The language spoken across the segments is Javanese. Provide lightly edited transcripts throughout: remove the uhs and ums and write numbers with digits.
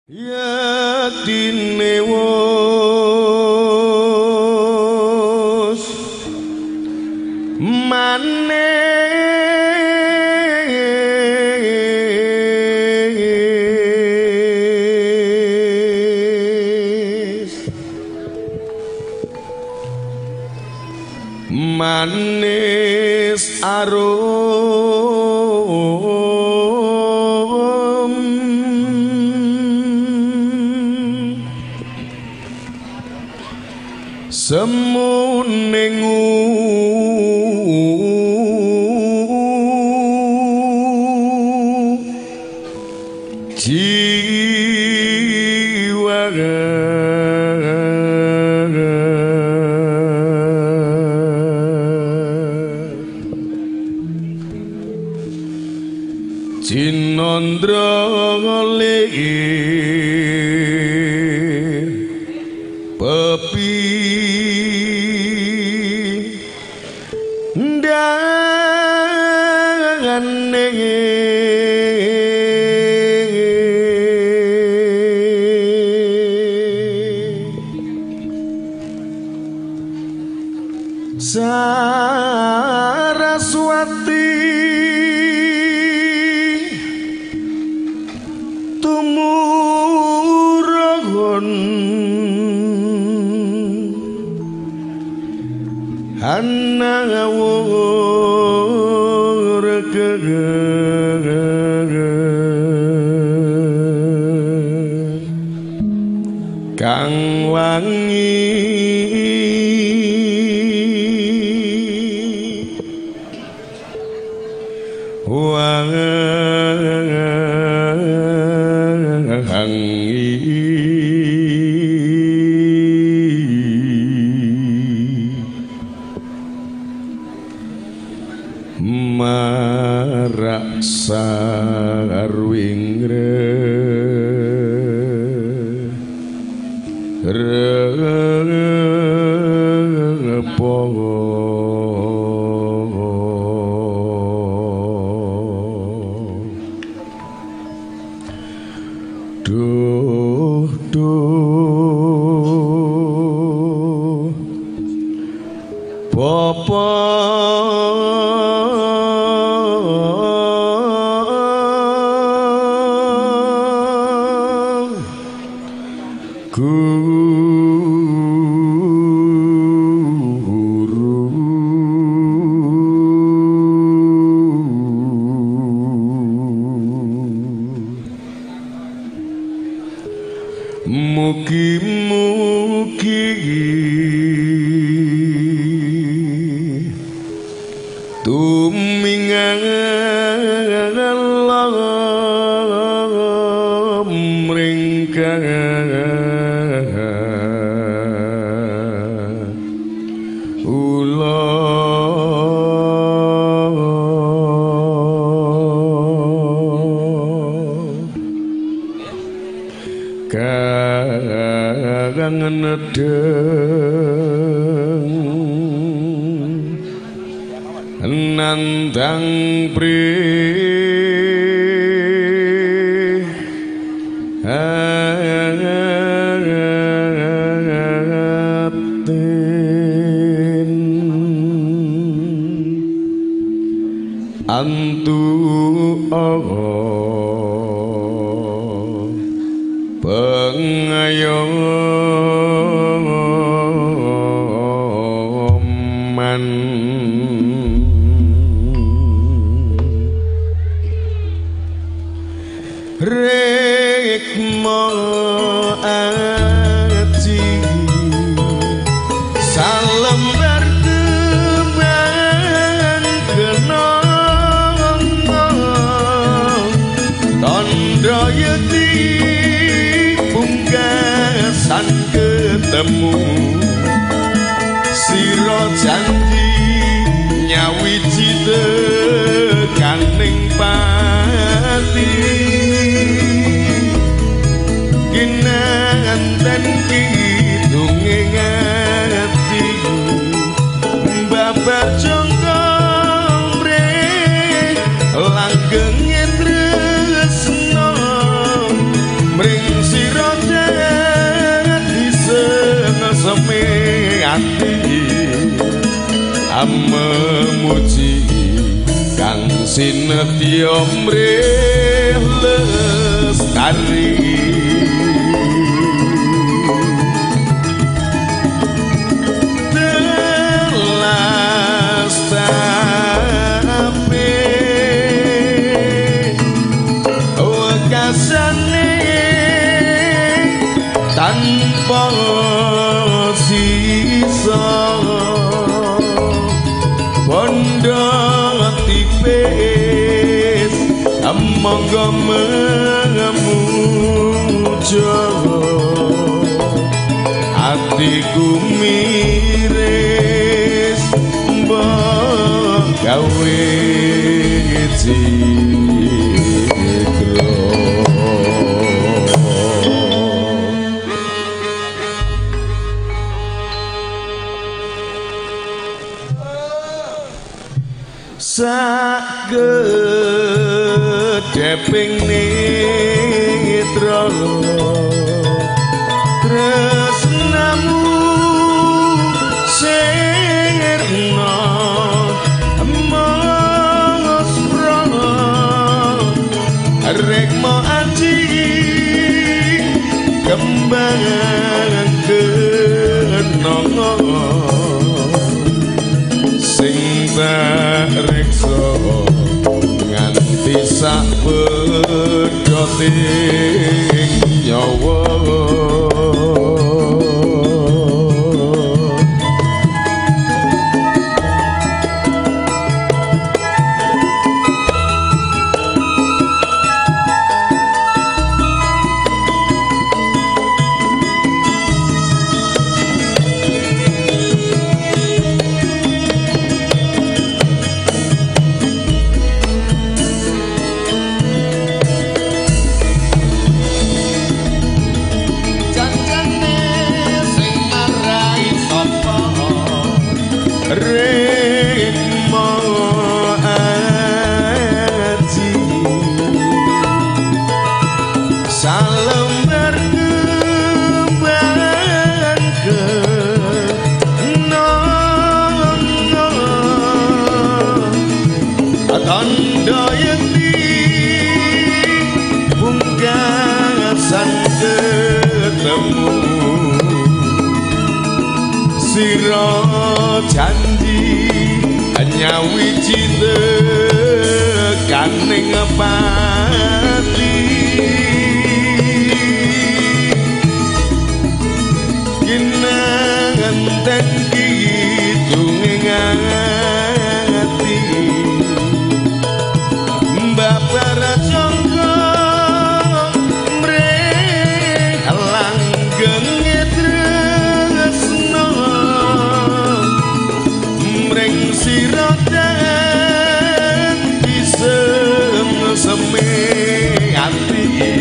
Yatine wos manis arum semunengu jiwa Cinondra lir pepi ndangane Saraswati tumurun hanawur kang wangi marak sarwingre repo duh duh Bapa mugi-mugi tumingalem ringkang ula kang nedeng nandang prihatin antu pengayoman rekmo aji salembar kembang genong tondo yeti pungkasan ketemu siro janji nyawiji tekaning pati kinanten kidunge ngati babar jongkong bre langgeng tresno mring memuji kang sinetya mrih lestari tanpa sisa bondo tipis monggo memuja atiku miris mbok gawe sagedeping nitra tresnamu sirna mosra rekmo aji kembang kenongo sing reksa nganti sak pedoting nyawa rekmo aji salembar kembang ke nono tondo yeti pungkasan ketemu sira janji nyawiji tekaning pati kinanten kidung ngati babar jangka mrih langgeng tresna mring sirodan disem-seme ati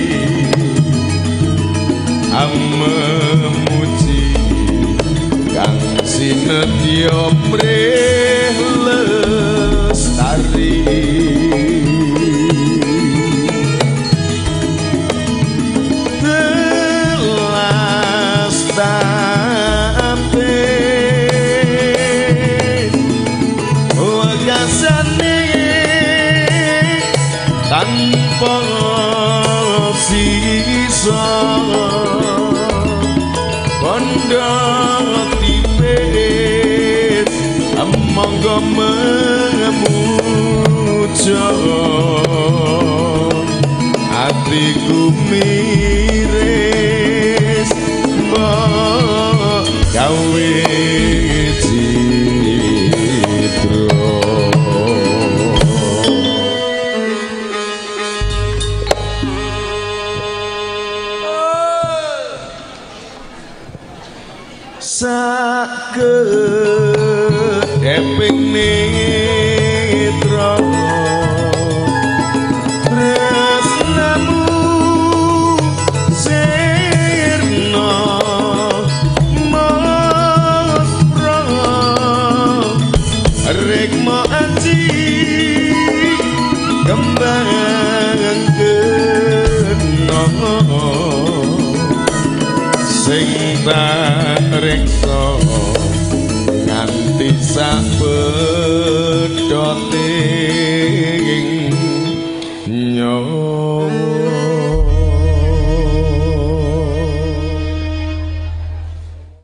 memuji kang sinetya mrih lestari tanpa sisa bondo tipis monggo memuja atiku miris mbok gawe sakedeping nitra tresnamu sirna mosra rekmo aji kembang kenongo sing reksa nganti sabedoting nyo